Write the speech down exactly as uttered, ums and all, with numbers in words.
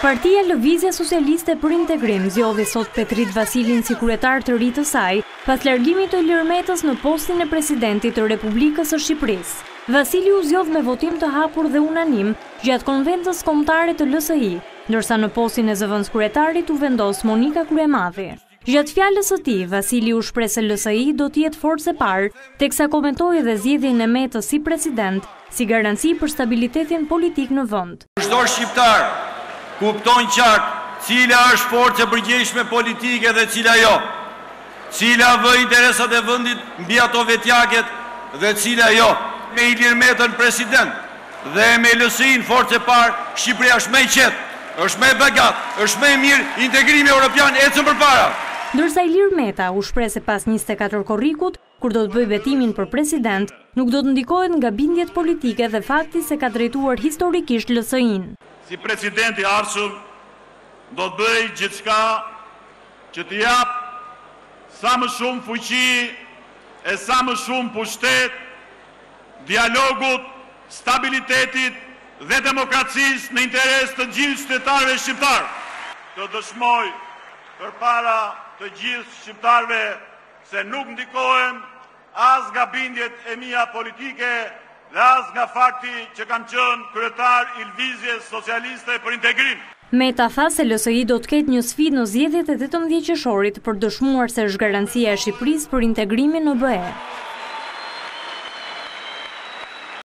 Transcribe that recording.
Partia Lëvizja Socialiste për Integrim zgjodhi sot Petrit Vasilin si kryetar të ri të saj, pas largimit të Ilir Metës në postin e presidentit të Republikës së Shqipërisë. Vasili u zgjodh me votim të hapur dhe unanim gjatë konventës kombëtare të L S I, ndërsa në postin e zëvendës kryetarit u vendos Monika Kryemadhi. Gjatë fjalës së tij, Vasili u shpreh se L S I do të jetë forcë e parë, teksa komentoi edhe zgjedhjen e Metës si president si garanci për stabilitetin politik në vend. Çdo shqiptar kupton qartë cila është forcë e përgjegjshme politike dhe cila jo, cila vë interesat e vendit mbi ato vetjaket dhe cila jo. Me Ilir Metën president dhe me L S I-n forcë e parë, Shqipëria është më e qetë, është më e begat, është më e mirë, integrimi evropian ecën përpara. Ndërsa Ilir Meta u shpreh se pas njëzet e katër korrikut, kur do të bëjë betimin për president, nuk do të ndikohet nga bindjet politike dhe fakti se ka drejtuar historikisht L S I-n. Si president i ardhshëm do të bëj gjithçka që të jap sa më shumë fuqi e sa më shumë pushtet dialogut, stabilitetit dhe demokracisë në interes të gjithë qytetarëve shqiptar. Të dëshmoj përpara të gjithë shqiptarëve se nuk ndikohem as nga bindjet e mia politike dhe as nga fakti që kam qenë kryetar i Lëvizjes Socialiste për Integrim. Meta tha se L S I do të ketë një sfidë në zgjedhjet e tetëmbëdhjetë qershorit për dëshmuar se është garancia e Shqipërisë për integrimin në B E.